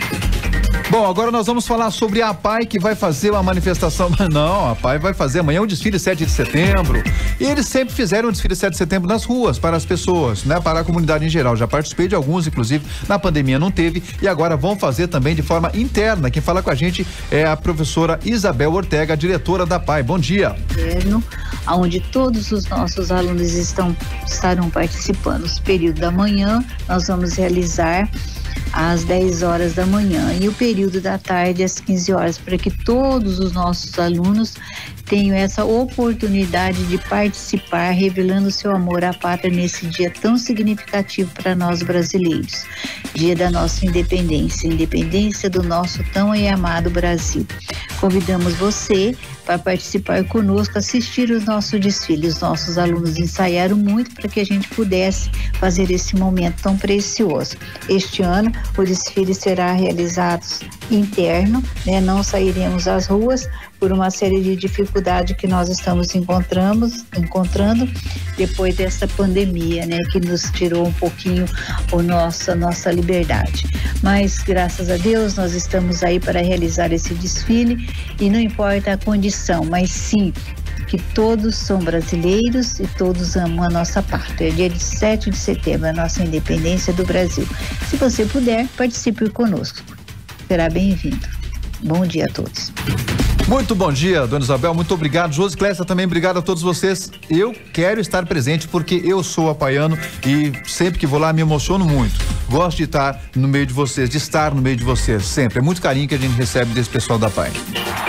Bom, agora nós vamos falar sobre a APAI, que vai fazer uma manifestação. Não, a APAI vai fazer amanhã o desfile sete de setembro. E eles sempre fizeram o desfile sete de setembro nas ruas, para as pessoas, né? Para a comunidade em geral. Já participei de alguns, inclusive, na pandemia não teve. E agora vão fazer também de forma interna. Quem fala com a gente é a professora Isabel Ortega, a diretora da APAI. Bom dia. Interno, onde todos os nossos alunos estão, estarão participando. No período da manhã, nós vamos realizar às dez horas da manhã e o período da tarde às quinze horas, para que todos os nossos alunos tenham essa oportunidade de participar, revelando seu amor à pátria nesse dia tão significativo para nós brasileiros, dia da nossa independência, independência do nosso tão e amado Brasil. Convidamos você para participar conosco, assistir os nossos desfiles. Os nossos alunos ensaiaram muito para que a gente pudesse fazer esse momento tão precioso. Este ano, o desfile será realizado interno, né? Não sairemos às ruas por uma série de dificuldades que nós estamos encontramos, encontrando depois dessa pandemia, né? Que nos tirou um pouquinho a nossa, nossa liberdade. Mas, graças a Deus, nós estamos aí para realizar esse desfile e não importa a condição, mas sim que todos são brasileiros e todos amam a nossa pátria. É dia de sete de setembro, a nossa independência do Brasil. Se você puder, participe conosco. Será bem-vindo. Bom dia a todos. Muito bom dia, dona Isabel, muito obrigado. Josi Clécia também, obrigado a todos vocês. Eu quero estar presente porque eu sou apaiano e sempre que vou lá me emociono muito. Gosto de estar no meio de vocês, de estar no meio de vocês, sempre. É muito carinho que a gente recebe desse pessoal da APAI.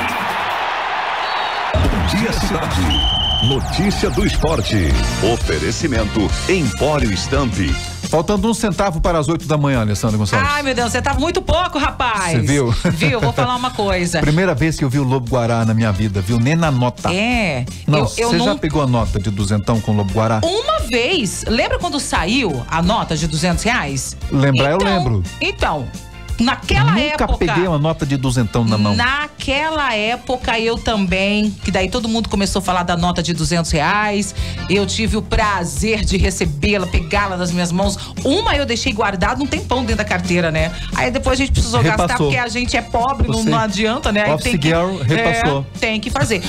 Dia Cidade. Notícia do esporte. Oferecimento Empório Stamp. Faltando um centavo para as oito da manhã, Alessandra Gonçalves. Ai, meu Deus, você tá muito pouco, rapaz. Você viu? Viu? Vou falar uma coisa. Primeira vez que eu vi o Lobo-Guará na minha vida, viu? Nem na nota. É. Não, eu, eu você não... já pegou a nota de duzentão com o Lobo-Guará? Uma vez. Lembra quando saiu a nota de duzentos reais? Lembrar, então, eu lembro. Então, Naquela Nunca época. Nunca peguei uma nota de duzentão na mão. Naquela época eu também, que daí todo mundo começou a falar da nota de duzentos reais. Eu tive o prazer de recebê-la, pegá-la nas minhas mãos. Uma eu deixei guardada um tempão dentro da carteira, né? Aí depois a gente precisou repassou. gastar porque a gente é pobre, não, não adianta, né? Aí Office tem que, girl repassou. É, tem que fazer.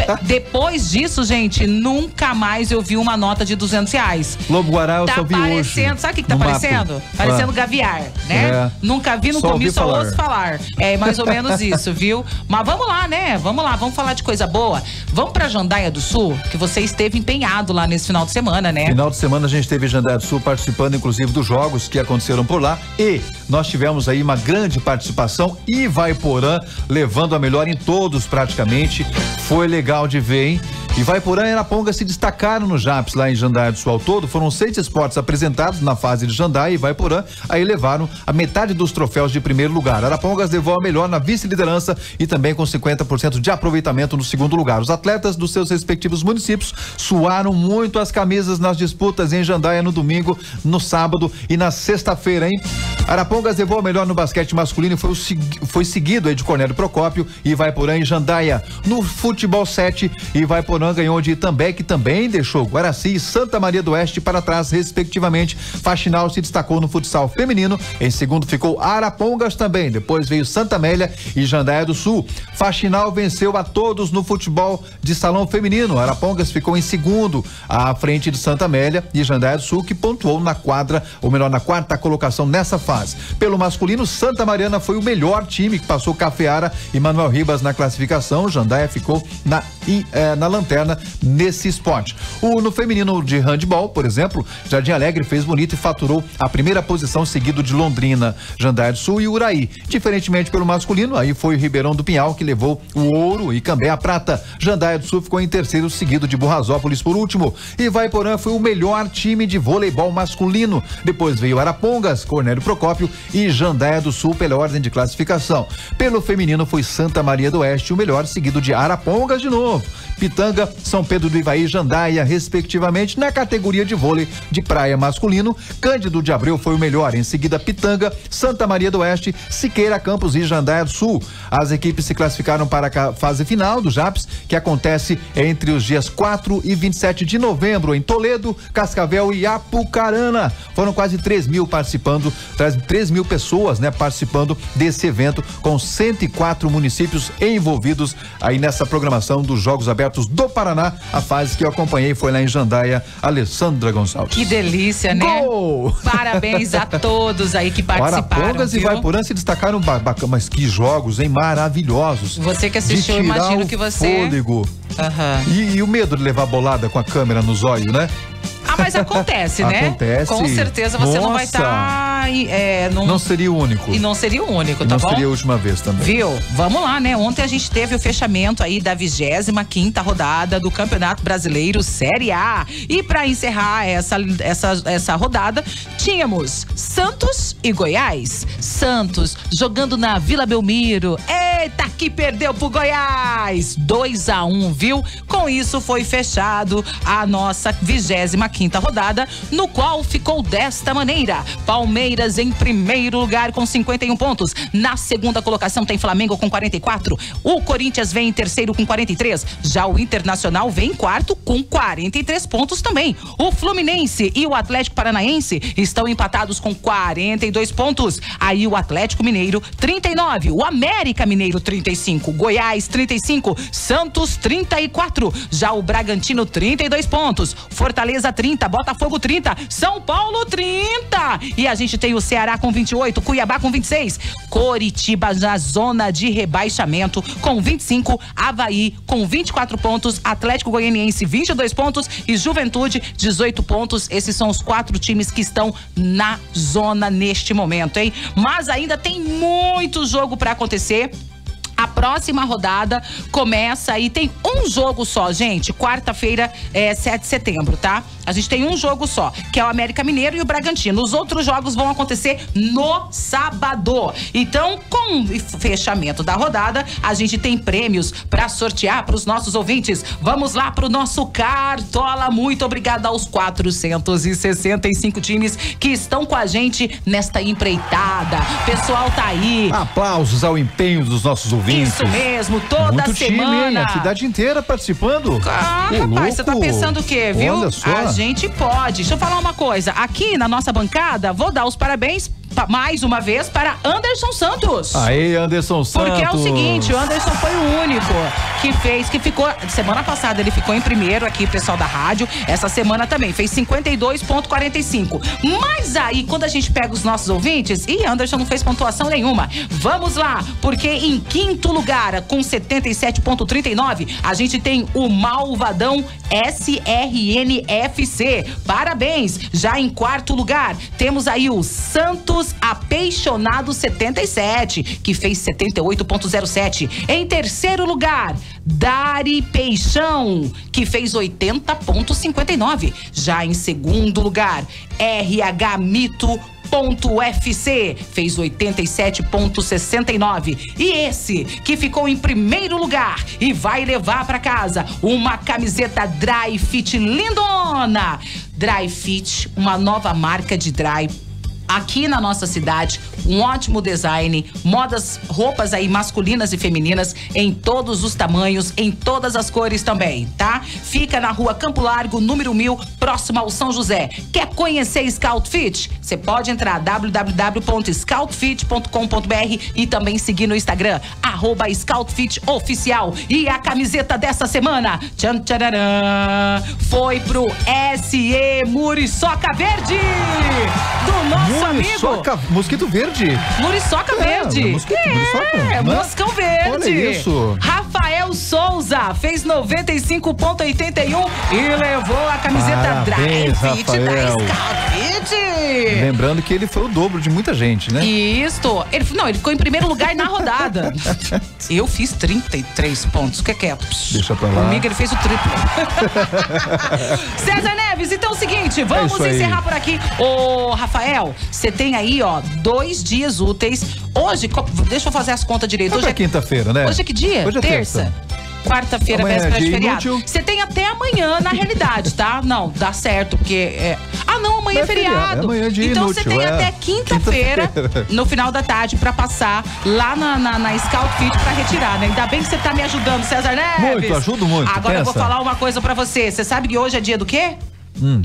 Depois disso, gente, nunca mais eu vi uma nota de duzentos reais. Lobo Guará eu tá só vi parecendo, hoje. Sabe o que, que tá no parecendo? mato. Parecendo ah. gaviar, né? É. Nunca vi, não só comi, só falar. ouço falar. É mais ou menos isso, viu? Mas vamos lá, né? Vamos lá, vamos falar de coisa boa. Vamos pra Jandaia do Sul, que você esteve empenhado lá nesse final de semana, né? Final de semana a gente teve Jandaia do Sul participando, inclusive, dos jogos que aconteceram por lá. E nós tivemos aí uma grande participação. Ivaiporã levando a melhor em todos praticamente. Foi legal de ver, hein? Ivaiporã e Arapongas se destacaram no Japs lá em Jandaia do Sul ao todo. Foram seis esportes apresentados na fase de Jandaia e Ivaiporã aí levaram a metade dos troféus de primeiro lugar. Arapongas levou a melhor na vice-liderança e também com cinquenta por cento de aproveitamento no segundo lugar. Os atletas dos seus respectivos municípios suaram muito as camisas nas disputas em Jandaia no domingo, no sábado e na sexta-feira, hein? Arapongas levou a melhor no basquete masculino e foi, o, foi seguido aí de Cornélio Procópio e Ivaiporã em Jandaia. No futebol sete, Ivaiporã ganhou de Itambé, que também deixou Guaraci e Santa Maria do Oeste para trás, respectivamente. Faxinal se destacou no futsal feminino. Em segundo ficou Arapongas também. Depois veio Santa Amélia e Jandaia do Sul. Faxinal venceu a todos no futebol de salão feminino. Arapongas ficou em segundo, à frente de Santa Amélia e Jandaia do Sul, que pontuou na quadra, ou melhor, na quarta colocação nessa fase. Pelo masculino, Santa Mariana foi o melhor time, que passou Cafeara e Manuel Ribas na classificação. Jandaia ficou na, eh, na lanterna nesse esporte. O, no feminino de handball, por exemplo, Jardim Alegre fez bonito e faturou a primeira posição, seguido de Londrina, Jandaia do Sul e Uraí. Diferentemente pelo masculino, aí foi o Ribeirão do Pinhal que levou o ouro e Cambé a prata. Jandaia do Sul ficou em terceiro, seguido de Burrasópolis por último. Ivaiporã foi o melhor time de voleibol masculino. Depois veio Arapongas, Cornélio Procópio e Jandaia do Sul pela ordem de classificação. Pelo feminino foi Santa Maria do Oeste o melhor, seguido de Arapongas de novo. Pitanga, São Pedro do Ivaí, Jandaia, respectivamente. Na categoria de vôlei de praia masculino, Cândido de Abreu foi o melhor. Em seguida, Pitanga, Santa Maria do Oeste, Siqueira Campos e Jandaia do Sul. As equipes se classificaram para a fase final do Japs, que acontece entre os dias quatro e vinte e sete de novembro em Toledo, Cascavel e Apucarana. Foram quase três mil participando, três mil pessoas, né, participando desse evento, com cento e quatro municípios envolvidos aí nessa programação dos Jogos Abertos do Paraná. A fase que eu acompanhei foi lá em Jandaia. Alessandra Gonçalves. Que delícia, né? Gol! Parabéns a todos aí que participaram. Arapongas e Ivaiporã se destacaram bacana, mas que jogos, hein? Maravilhosos. Você que assistiu, eu imagino que você. Fôlego. Uhum. E, e o medo de levar bolada com a câmera nos olhos, né? Ah, mas acontece, né? Acontece. Com certeza você Nossa. não vai estar. Tá, é, num... Não seria o único. E não seria o único, e tá não bom? Não seria a última vez também. Viu? Vamos lá, né? Ontem a gente teve o fechamento aí da vigésima quinta rodada do Campeonato Brasileiro Série A. E para encerrar essa, essa, essa rodada, tínhamos Santos e Goiás. Santos jogando na Vila Belmiro. Eita, que perdeu pro Goiás! dois a um, viu? Com isso foi fechado a nossa vigésima quinta rodada, no qual ficou desta maneira: Palmeiras em primeiro lugar com cinquenta e um pontos. Na segunda colocação tem Flamengo com quarenta e quatro. O Corinthians vem em terceiro com quarenta e três. Já o Internacional vem em quarto com quarenta e três pontos também. O Fluminense e o Atlético Paranaense estão empatados com quarenta e dois pontos. Aí o Atlético Mineiro trinta e nove, o América Mineiro trinta e cinco, Goiás trinta e cinco, Santos trinta e quatro. Já o Bragantino trinta e dois pontos, Fortaleza trinta, Botafogo trinta, São Paulo trinta. E a gente tem o Ceará com vinte e oito, Cuiabá com vinte e seis, Coritiba na zona de rebaixamento com vinte e cinco, Avaí com vinte e quatro pontos, Atlético Goianiense vinte e dois pontos e Juventude dezoito pontos. Esses são os quatro times que estão na zona neste momento, hein? Mas ainda tem muito jogo para acontecer. A próxima rodada começa aí, tem um jogo só, gente. Quarta-feira, é sete de setembro, tá? A gente tem um jogo só, que é o América Mineiro e o Bragantino. Os outros jogos vão acontecer no sábado. Então, com o fechamento da rodada, a gente tem prêmios para sortear para os nossos ouvintes. Vamos lá pro nosso Cartola. Muito obrigada aos quatrocentos e sessenta e cinco times que estão com a gente nesta empreitada. Pessoal tá aí. Aplausos ao empenho dos nossos ouvintes. Isso mesmo, toda Muito semana. Time, hein? A cidade inteira participando. Ah, Ô, rapaz, louco. você tá pensando o quê, viu? Olha só. A gente pode. Deixa eu falar uma coisa. Aqui na nossa bancada, vou dar os parabéns pa- mais uma vez para Anderson Santos. Aí, Anderson Santos. Porque é o seguinte, o Anderson foi o único que fez, que ficou, semana passada ele ficou em primeiro aqui, pessoal da rádio, essa semana também, fez cinquenta e dois vírgula quarenta e cinco. Mas aí, quando a gente pega os nossos ouvintes, e Anderson não fez pontuação nenhuma. Vamos lá, porque em quinto lugar, com setenta e sete vírgula trinta e nove, a gente tem o Malvadão S R N F C. Parabéns! Já em quarto lugar, temos aí o Santos Apaixonado setenta e sete, que fez setenta e oito vírgula zero sete. Em terceiro lugar, Dari Peixão, que fez oitenta vírgula cinquenta e nove. Já em segundo lugar, R H Mito Ponto F C, fez oitenta e sete vírgula sessenta e nove. E esse que ficou em primeiro lugar e vai levar para casa uma camiseta Dry Fit lindona. Dry Fit, uma nova marca de dry aqui na nossa cidade, um ótimo design, modas, roupas aí masculinas e femininas em todos os tamanhos, em todas as cores também, tá? Fica na rua Campo Largo, número mil, próximo ao São José. Quer conhecer Scout Fit? Você pode entrar w w w ponto scout fit ponto com ponto b r e também seguir no Instagram, arroba Scout Fit Oficial. E a camiseta dessa semana, tchan, tchararã, foi pro S E Muriçoca Verde, do nosso Muriçoca, amigo mosquito verde. Muriçoca É, Verde. mosquito, é, muriçoca, né? Moscão Verde. Olha isso. Rafael Souza fez noventa e cinco vírgula oitenta e um e levou a camiseta Dry Parabéns, Fit da Rafael. Scout Fit. Lembrando que ele foi o dobro de muita gente, né? Isso. Ele, não, ele ficou em primeiro lugar na rodada. Eu fiz trinta e três pontos. Fica quieto. Deixa pra lá. Comigo ele fez o triplo. César Neves, então é o seguinte, vamos isso aí. encerrar por aqui. Ô, Rafael, você tem aí, ó, dois dias úteis. Hoje, co- deixa eu fazer as contas direito. Hoje é quinta-feira, né? Hoje é que dia? Hoje é terça. Quarta-feira, Amanhã é véspera de dia feriado. inútil. Você tem até amanhã, na realidade, tá? Não, dá certo, porque é... Ah, não, amanhã Não é é feriado, feriado. amanhã é dia Então você inútil, tem é. até quinta-feira, Quinta-feira. no final da tarde, pra passar lá na, na, na Scout Fit pra retirar, né? Ainda bem que você tá me ajudando, César Neves. Muito, ajudo muito, Agora eu vou pensa. falar uma coisa pra você. Você sabe que hoje é dia do quê? Hum.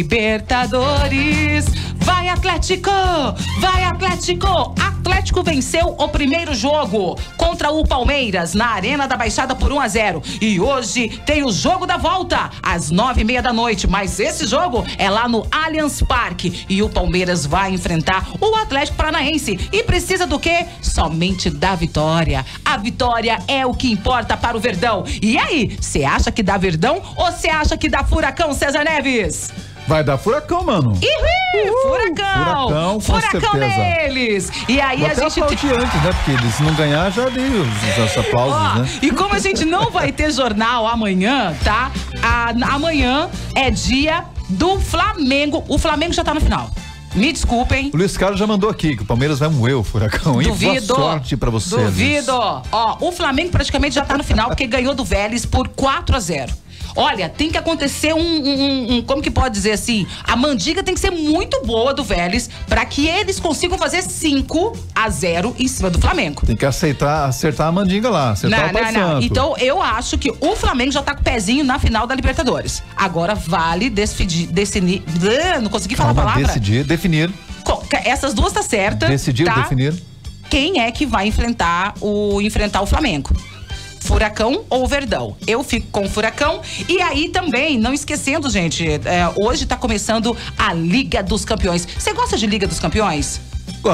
Libertadores. Vai, Atlético! Vai, Atlético! Atlético venceu o primeiro jogo contra o Palmeiras na Arena da Baixada por um a zero. E hoje tem o jogo da volta às nove e meia da noite. Mas esse jogo é lá no Allianz Parque. E o Palmeiras vai enfrentar o Atlético Paranaense. E precisa do quê? Somente da vitória. A vitória é o que importa para o Verdão. E aí, você acha que dá Verdão ou você acha que dá Furacão, César Neves? Vai dar furacão, mano. Ih, furacão! Furacão, com Furacão certeza. neles! E aí Vou a até gente aplaudir antes, né? Porque se não ganhar, já dei os, os aplausos, Ó, né? e como a gente não vai ter jornal amanhã, tá? A- amanhã é dia do Flamengo. O Flamengo já tá no final. Me desculpem. O Luiz Carlos já mandou aqui que o Palmeiras vai moer o furacão. hein? Duvido. Boa sorte pra você. Duvido. Ó, o Flamengo praticamente já tá no final porque ganhou do Vélez por quatro a zero. Olha, tem que acontecer um, um, um- como que pode dizer assim? A mandiga tem que ser muito boa do Vélez pra que eles consigam fazer cinco a zero em cima do Flamengo. Tem que aceitar, acertar a mandinga lá, acertar o Pai Santo. Então eu acho que o Flamengo já tá com o pezinho na final da Libertadores. Agora vale decidir, definir, não consegui falar Calma, a palavra. decidir, definir. Co- Essas duas tá certa. Decidir, tá? definir. Quem é que vai enfrentar o enfrentar o Flamengo? Furacão ou Verdão? Eu fico com o Furacão. E aí também, não esquecendo, gente, é, hoje tá começando a Liga dos Campeões. Você gosta de Liga dos Campeões? Gosto.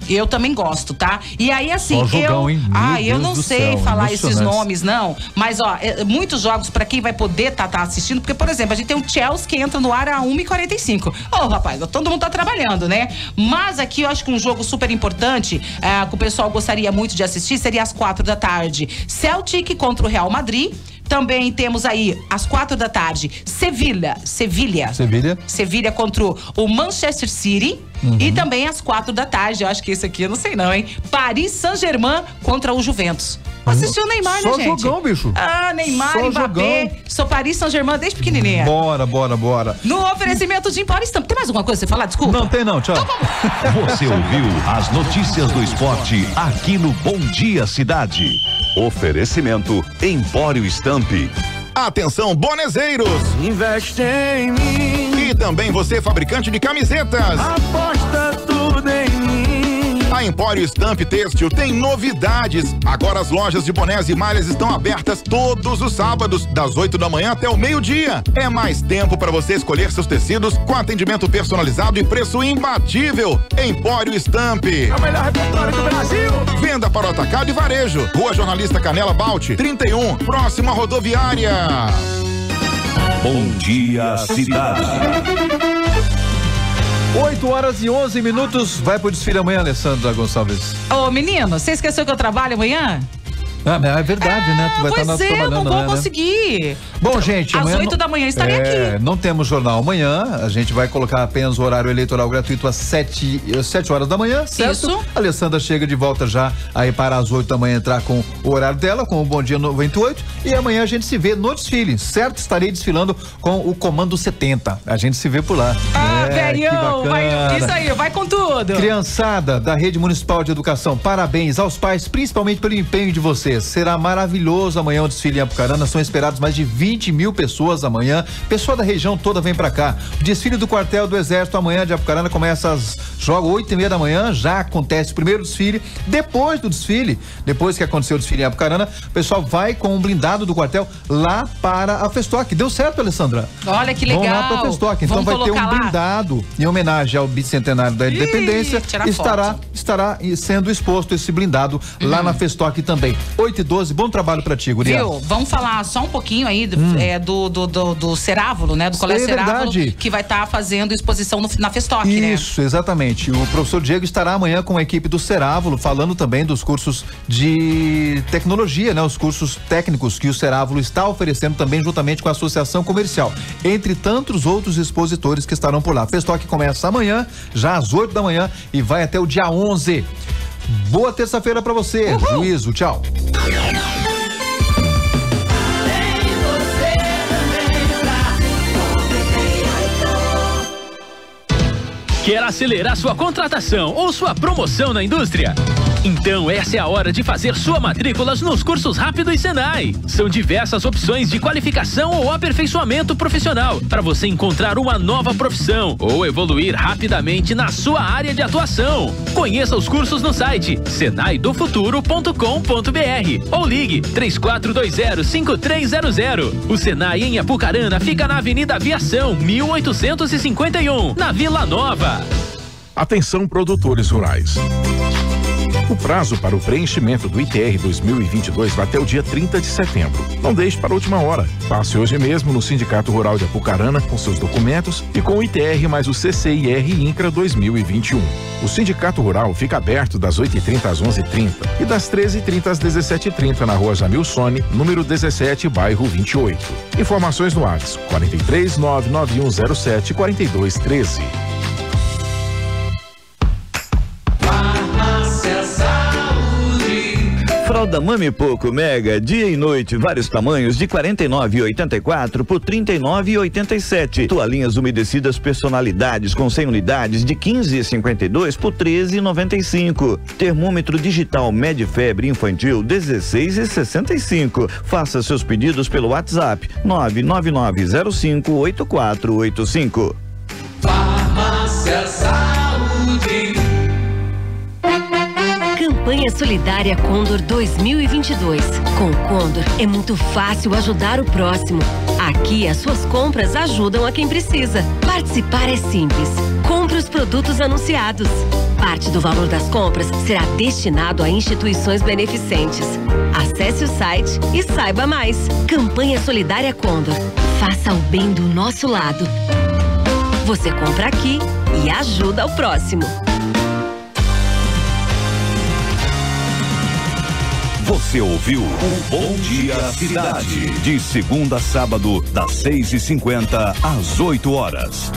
Eu também gosto, tá? E aí, assim, Só jogão, eu. hein? Meu Ah, eu Deus não do sei céu, falar esses emocionante. nomes, não. Mas, ó, é, muitos jogos pra quem vai poder tá, tá assistindo, porque, por exemplo, a gente tem um Chelsea que entra no ar a uma e quarenta e cinco. Ô, rapaz, todo mundo tá trabalhando, né? Mas aqui eu acho que um jogo super importante, é, que o pessoal gostaria muito de assistir, seria às quatro da tarde. Celtic contra o Real Madrid. Também temos aí, às quatro da tarde, Sevilha. Sevilha. Sevilha. Sevilha contra o Manchester City. Uhum. E também às quatro da tarde, eu acho que esse aqui eu não sei não, hein? Paris Saint-Germain contra o Juventus. Assistiu o Neymar, Só né, gente? jogão, bicho. Ah, Neymar, Só Mbappé. jogão. Sou Paris Saint-Germain desde pequenininha. Bora, bora, bora. No oferecimento de Empório Estampa. Tem mais alguma coisa pra você falar? Desculpa. Não tem não, tchau. Você ouviu as notícias do esporte aqui no Bom Dia Cidade. Oferecimento Empório Estampe. Atenção, bonezeiros! Investe em mim. E também você, fabricante de camisetas. Aposta tudo em mim. A Empório Estampe Têxtil tem novidades. Agora as lojas de bonés e malhas estão abertas todos os sábados, das oito da manhã até o meio-dia. É mais tempo para você escolher seus tecidos com atendimento personalizado e preço imbatível. Empório Estampe. É o melhor repertório do Brasil. Venda para o atacado e varejo. Rua Jornalista Canela Balt, trinta e um, próximo à rodoviária. Bom Dia Cidade. oito horas e onze minutos. Vai pro desfile amanhã, Alessandra Gonçalves. Ô, menino, você esqueceu que eu trabalho amanhã? Ah, mas é verdade, né? Tu vai Pois estar é, trabalhando, não vou né? conseguir. Bom, gente, Às amanhã oito não- da manhã estarei é, aqui. Não temos jornal amanhã. A gente vai colocar apenas o horário eleitoral gratuito às sete, sete horas da manhã, certo? Isso. A Alessandra chega de volta já aí para as oito da manhã entrar com o horário dela, com o Bom Dia noventa e oito. E amanhã a gente se vê no desfile, certo? Estarei desfilando com o Comando setenta. A gente se vê por lá. Ah, é, que velhão, vai, bacana. isso aí, vai com tudo. Criançada da Rede Municipal de Educação, parabéns aos pais, principalmente pelo empenho de vocês. Será maravilhoso amanhã o desfile em Apucarana. São esperados mais de vinte mil pessoas amanhã. Pessoal da região toda vem pra cá. O desfile do quartel do Exército amanhã de Apucarana começa às joga oito e meia da manhã. Já acontece o primeiro desfile. Depois do desfile, depois que aconteceu o desfile em Apucarana, o pessoal vai com um blindado do quartel lá para a Festoc. Deu certo, Alessandra? Olha que legal. Vão lá para a Festoc. Então Vamos vai ter um colocar lá? blindado em homenagem ao bicentenário da Independência. tirar Estará, foto. estará sendo exposto esse blindado lá na Festoc também. oito e doze, bom trabalho pra ti, guria. Viu? Vamos falar só um pouquinho aí do, Hum. é, do, do, do, do Cerávulo, né? Do Colégio É Cerávulo, verdade. que vai estar fazendo exposição no- na Festoc, né? Isso, exatamente. O professor Diego estará amanhã com a equipe do Cerávulo, falando também dos cursos de tecnologia, né? Os cursos técnicos que o Cerávulo está oferecendo também juntamente com a Associação Comercial, entre tantos outros expositores que estarão por lá. A Festoc começa amanhã, já às oito da manhã e vai até o dia onze. Boa terça-feira pra você. Uhul. Juízo, tchau. Quer acelerar sua contratação ou sua promoção na indústria? Então essa é a hora de fazer sua matrículas nos cursos Rápidos Senai. São diversas opções de qualificação ou aperfeiçoamento profissional para você encontrar uma nova profissão ou evoluir rapidamente na sua área de atuação. Conheça os cursos no site senai do futuro ponto com ponto br ou ligue três quatro dois zero, cinco três zero zero. O Senai em Apucarana fica na Avenida Aviação, mil oitocentos e cinquenta e um, na Vila Nova. Atenção, produtores rurais. O prazo para o preenchimento do I T R dois mil e vinte e dois vai até o dia trinta de setembro. Não deixe para a última hora. Passe hoje mesmo no Sindicato Rural de Apucarana com seus documentos e com o I T R mais o C C I R INCRA dois mil e vinte e um. O Sindicato Rural fica aberto das oito e trinta às onze e trinta e das treze e trinta às dezessete e trinta na Rua Jamil Sone, número dezessete, bairro vinte e oito. Informações no WhatsApp quarenta e três, nove nove um zero sete, quarenta e dois treze. Fralda Mami Poco Mega, dia e noite, vários tamanhos, de quarenta e nove e oitenta e quatro por trinta e nove e oitenta e sete. Toalhinhas umedecidas personalidades com cem unidades, de quinze e cinquenta e dois por treze e noventa e cinco. Termômetro digital Medfebre infantil, dezesseis e sessenta e cinco. Faça seus pedidos pelo WhatsApp nove nove nove zero cinco oito quatro oito cinco. Farmácia Saúde. Campanha Solidária Condor dois mil e vinte e dois. Com o Condor é muito fácil ajudar o próximo. Aqui as suas compras ajudam a quem precisa. Participar é simples. Compre os produtos anunciados. Parte do valor das compras será destinado a instituições beneficentes. Acesse o site e saiba mais. Campanha Solidária Condor. Faça o bem do nosso lado. Você compra aqui e ajuda o próximo. Você ouviu o Bom Dia Cidade. De segunda a sábado, das seis e cinquenta às oito horas.